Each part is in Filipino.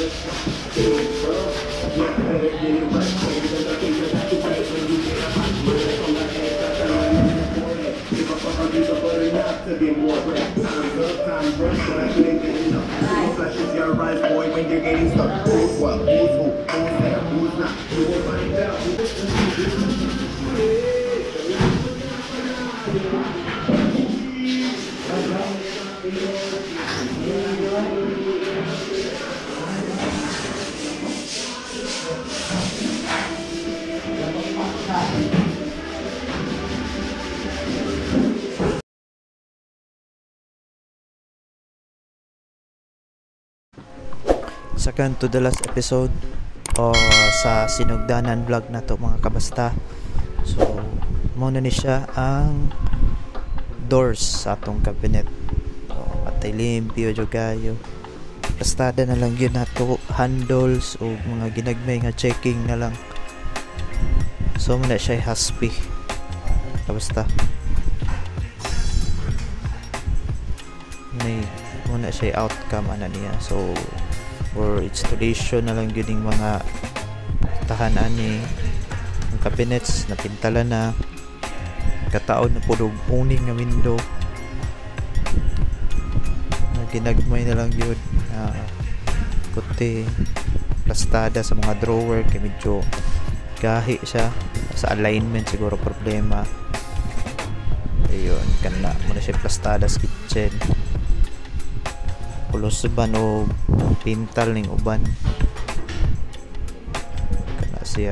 Second to the last episode sa sinugdanan vlog na to mga kabasta. So muna ni siya ang doors sa atong cabinet. So atay limpyo jud kayo. Pastada na lang yun nato handles o mga ginagmay nga checking na lang. So muna siya haspi kabasta. Muna siya outcome ana niya. So for installation na lang yun yung mga tahanan ni ang cabinets na pintala na kataon na pudog uning nga window na ginagmay na lang yun kuti plastada sa mga drawer kay medyo gahi siya sa alignment siguro problema. Ayun kana muna siya plastada sa kitchen pulos ban o pintal ning uban kana siya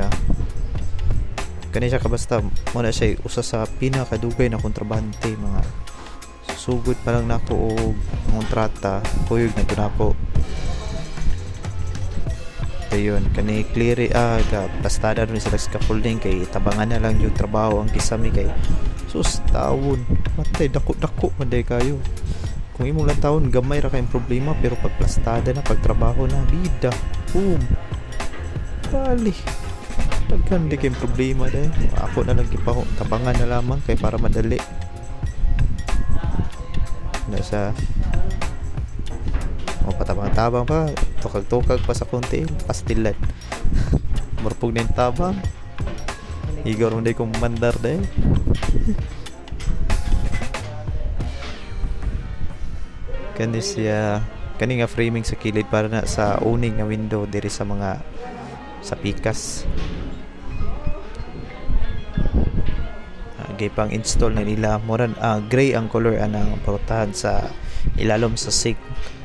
kabasta muna siya usa sa pinakadugay na kontrabante mga susugod pa lang nako og kontrata kuyog na to nako. Ayun kani clear ga plastada rin sa scaffolding kay tabangan na lang yung trabaho ang kisami kay sus tawon matay dako manday kayo. Kung imong lang taon gamay ra kayong problema pero pag plastada na pagtrabaho na bida boom bali daghan di kayong problema dahil ako na lang tabangan na lamang kay para madali na sa patabang-tabang pa tukag-tukag pa sa konti pastilan murpog na yung tabang higaw rin kong mandar dahil kani siya kani nga framing sa kilid para na sa uning nga window diri sa mga sa pikas. Gay pang install na nila moran gray ang color anang portahan sa ilalom sa sink.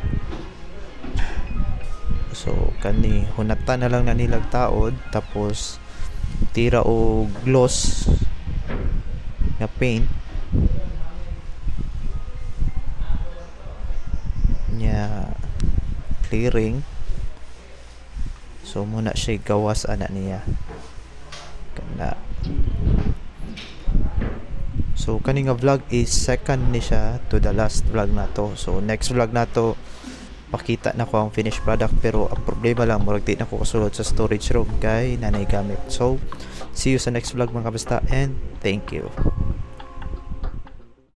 So kani hunatan na lang na nilag taod tapos tira o gloss nga paint nya clearing. So muna siya gawas ana niya kana. So kani nga vlog is second ni siya to the last vlog na to. So next vlog na to pakita na ko ang finished product pero ang problema lang murag di na ko kasulod sa storage room kay nanay gamit. So see you sa next vlog mga kabasta and thank you.